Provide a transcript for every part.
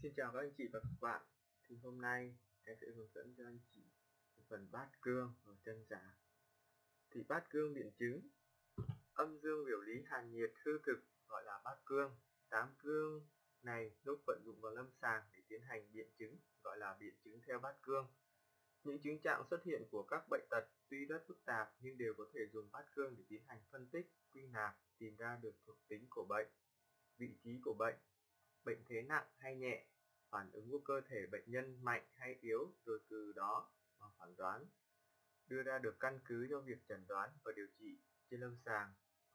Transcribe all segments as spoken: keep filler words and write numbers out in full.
Xin chào các anh chị và các bạn. Thì hôm nay em sẽ hướng dẫn cho anh chị phần bát cương và chân giả. Thì bát cương biện chứng, âm dương biểu lý hàn nhiệt hư thực gọi là bát cương. Tám cương này lúc vận dụng vào lâm sàng để tiến hành biện chứng gọi là biện chứng theo bát cương. Những chứng trạng xuất hiện của các bệnh tật tuy rất phức tạp nhưng đều có thể dùng bát cương để tiến hành phân tích, quy nạp, tìm ra được thuộc tính của bệnh, vị trí của bệnh, bệnh thế nặng hay nhẹ, phản ứng của cơ thể bệnh nhân mạnh hay yếu, rồi từ đó mà phán đoán, đưa ra được căn cứ cho việc chẩn đoán và điều trị trên lâm sàng.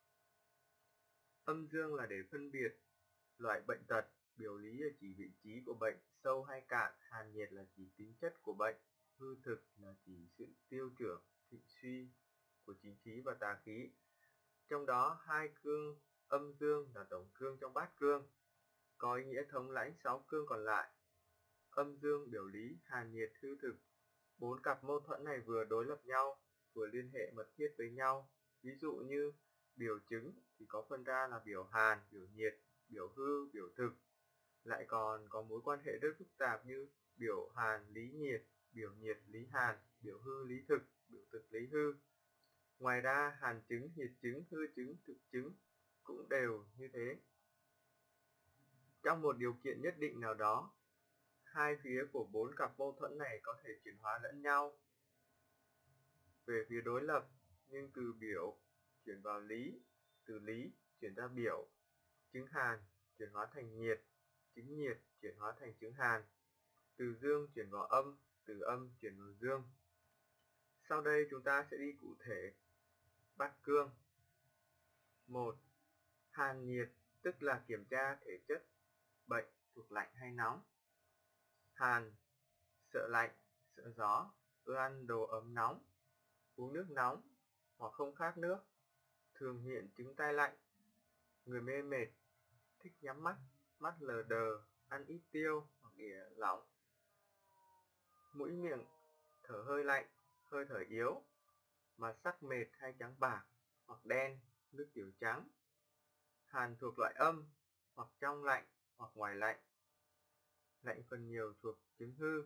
Âm dương là để phân biệt loại bệnh tật, biểu lý là chỉ vị trí của bệnh, sâu hay cạn, hàn nhiệt là chỉ tính chất của bệnh, hư thực là chỉ sự tiêu trưởng, thịnh suy của chính khí và tà khí. Trong đó hai cương âm dương là tổng cương trong bát cương, có ý nghĩa thống lãnh sáu cương còn lại. Âm dương biểu lý hàn nhiệt hư thực, bốn cặp mâu thuẫn này vừa đối lập nhau vừa liên hệ mật thiết với nhau. Ví dụ như biểu chứng thì có phân ra là biểu hàn, biểu nhiệt, biểu hư, biểu thực, lại còn có mối quan hệ rất phức tạp như biểu hàn lý nhiệt, biểu nhiệt lý hàn, biểu hư lý thực, biểu thực lý hư. Ngoài ra hàn chứng, nhiệt chứng, hư chứng, thực chứng cũng đều như thế. Trong một điều kiện nhất định nào đó, hai phía của bốn cặp mâu thuẫn này có thể chuyển hóa lẫn nhau về phía đối lập, nhưng từ biểu chuyển vào lý, từ lý chuyển ra biểu, chứng hàn chuyển hóa thành nhiệt, chứng nhiệt chuyển hóa thành chứng hàn, từ dương chuyển vào âm, từ âm chuyển vào dương. Sau đây chúng ta sẽ đi cụ thể bát cương. Một. Hàn nhiệt tức là kiểm tra thể chất bệnh thuộc lạnh hay nóng. Hàn, sợ lạnh, sợ gió, ưa ăn đồ ấm nóng, uống nước nóng hoặc không khát nước, thường hiện chứng tai lạnh, người mê mệt, thích nhắm mắt, mắt lờ đờ, ăn ít tiêu hoặc ỉa lỏng, mũi miệng thở hơi lạnh, hơi thở yếu, mà sắc mệt hay trắng bạc hoặc đen, nước tiểu trắng. Hàn thuộc loại âm, hoặc trong lạnh hoặc ngoài lạnh. Lạnh phần nhiều thuộc chứng hư.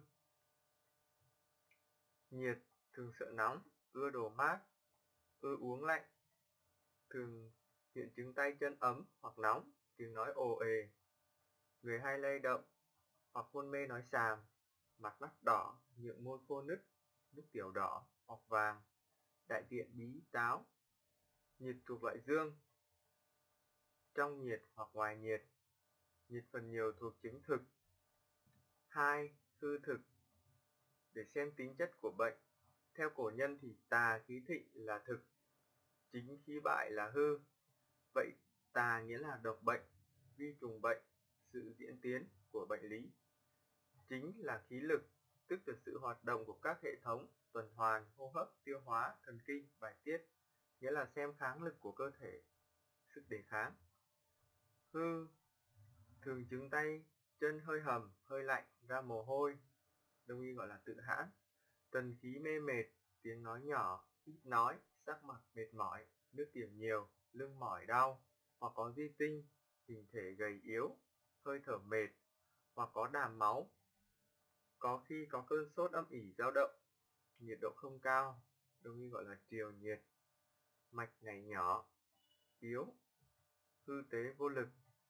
Nhiệt thường sợ nóng, ưa đồ mát, ưa uống lạnh, thường hiện chứng tay chân ấm hoặc nóng, tiếng nói ồ ề, người hay lay động hoặc hôn mê nói xàm, mặt mắt đỏ, miệng môi khô nứt, nước tiểu đỏ hoặc vàng, đại tiện bí táo. Nhiệt thuộc loại dương, trong nhiệt hoặc ngoài nhiệt. Nhiệt phần nhiều thuộc chứng thực. Hai. Hư thực. Để xem tính chất của bệnh, theo cổ nhân thì tà khí thịnh là thực, chính khí bại là hư. Vậy tà nghĩa là độc bệnh, vi trùng bệnh, sự diễn tiến của bệnh lý. Chính là khí lực, tức là sự hoạt động của các hệ thống tuần hoàn, hô hấp, tiêu hóa, thần kinh, bài tiết, nghĩa là xem kháng lực của cơ thể, sức đề kháng. Hư thường chứng tay chân hơi hầm, hơi lạnh, ra mồ hôi, đông y gọi là tự hãn, tần khí mê mệt, tiếng nói nhỏ, ít nói, sắc mặt mệt mỏi, nước tiểu nhiều, lưng mỏi đau, hoặc có di tinh, hình thể gầy yếu, hơi thở mệt, hoặc có đàm máu, có khi có cơn sốt âm ỉ dao động, nhiệt độ không cao, đông y gọi là triều nhiệt, mạch nhảy nhỏ, yếu, hư tế vô lực.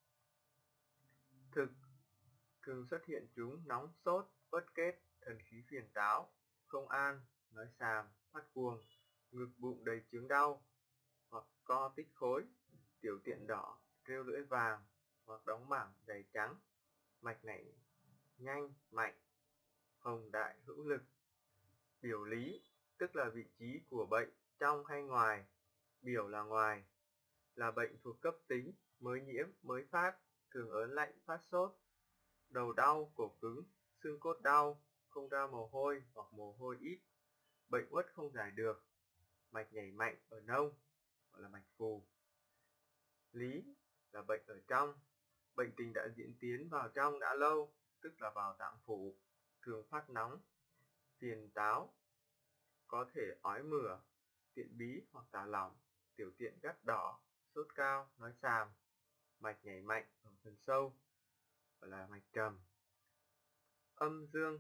Thực thường xuất hiện chúng nóng sốt, uất kết, thần khí phiền táo, không an, nói xàm, phát cuồng, ngực bụng đầy chướng đau, hoặc co tích khối, tiểu tiện đỏ, rêu lưỡi vàng, hoặc đóng mảng dày trắng, mạch nảy nhanh, mạnh, hồng đại hữu lực. Biểu lý tức là vị trí của bệnh trong hay ngoài, biểu là ngoài, là bệnh thuộc cấp tính, mới nhiễm, mới phát, thường ớn lạnh, phát sốt, đầu đau, cổ cứng, xương cốt đau, không ra mồ hôi hoặc mồ hôi ít, bệnh uất không giải được, mạch nhảy mạnh ở nông, gọi là mạch phù. Lý là bệnh ở trong, bệnh tình đã diễn tiến vào trong đã lâu, tức là vào tạng phủ, thường phát nóng, phiền táo, có thể ói mửa, tiện bí hoặc tả lỏng, tiểu tiện gắt đỏ, sốt cao, nói xàm, mạch nhảy mạnh ở phần sâu, gọi là mạch trầm. Âm dương.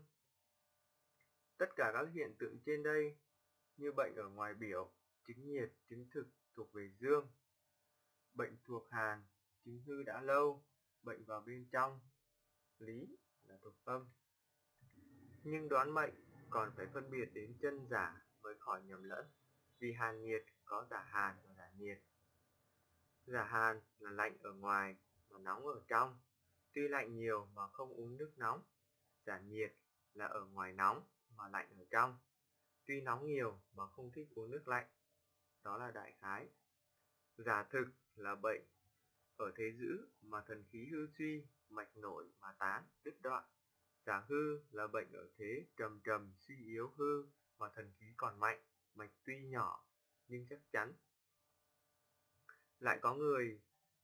Tất cả các hiện tượng trên đây như bệnh ở ngoài biểu, chứng nhiệt, chứng thực thuộc về dương. Bệnh thuộc hàn, chứng hư đã lâu, bệnh vào bên trong, lý là thuộc âm. Nhưng đoán mệnh còn phải phân biệt đến chân giả mới khỏi nhầm lẫn, vì hàn nhiệt có giả hàn và giả nhiệt. Giả hàn là lạnh ở ngoài mà nóng ở trong, tuy lạnh nhiều mà không uống nước nóng. Giả nhiệt là ở ngoài nóng mà lạnh ở trong, tuy nóng nhiều mà không thích uống nước lạnh. Đó là đại khái. Giả thực là bệnh ở thế giữ mà thần khí hư suy, mạch nổi mà tán, đứt đoạn. Giả hư là bệnh ở thế trầm trầm suy yếu hư mà thần khí còn mạnh, mạch tuy nhỏ nhưng chắc chắn. Lại có người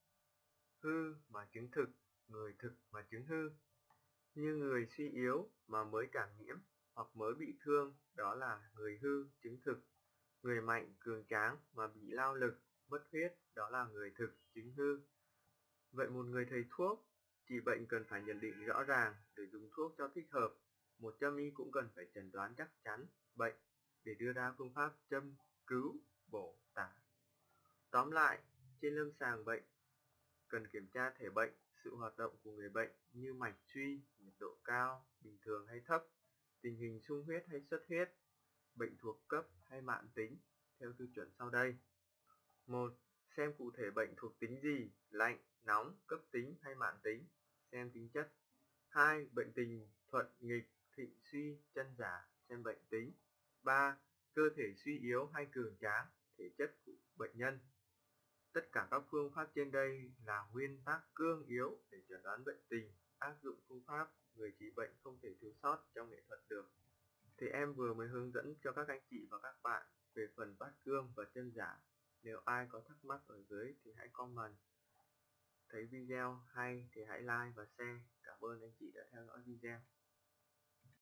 hư mà chứng thực, người thực mà chứng hư. Như người suy yếu mà mới cảm nhiễm hoặc mới bị thương, đó là người hư chứng thực. Người mạnh cường tráng mà bị lao lực, mất huyết, đó là người thực chứng hư. Vậy một người thầy thuốc trị bệnh cần phải nhận định rõ ràng để dùng thuốc cho thích hợp. Một châm y cũng cần phải chẩn đoán chắc chắn bệnh để đưa ra phương pháp châm cứu bổ tả. Tóm lại, trên lâm sàng bệnh cần kiểm tra thể bệnh, sự hoạt động của người bệnh như mạch suy, nhiệt độ cao, bình thường hay thấp, tình hình sung huyết hay xuất huyết, bệnh thuộc cấp hay mãn tính theo tiêu chuẩn sau đây. một. Xem cụ thể bệnh thuộc tính gì, lạnh, nóng, cấp tính hay mãn tính, xem tính chất. hai. Bệnh tình thuận nghịch, thịnh suy, chân giả, xem bệnh tính. ba. Cơ thể suy yếu hay cường tráng, thể chất của bệnh nhân. Tất cả các phương pháp trên đây là nguyên tắc cương yếu để chẩn đoán bệnh tình, áp dụng phương pháp người trị bệnh không thể thiếu sót trong nghệ thuật được. Thì em vừa mới hướng dẫn cho các anh chị và các bạn về phần bát cương và chân giả. Nếu ai có thắc mắc ở dưới thì hãy comment. Thấy video hay thì hãy like và share. Cảm ơn anh chị đã theo dõi video.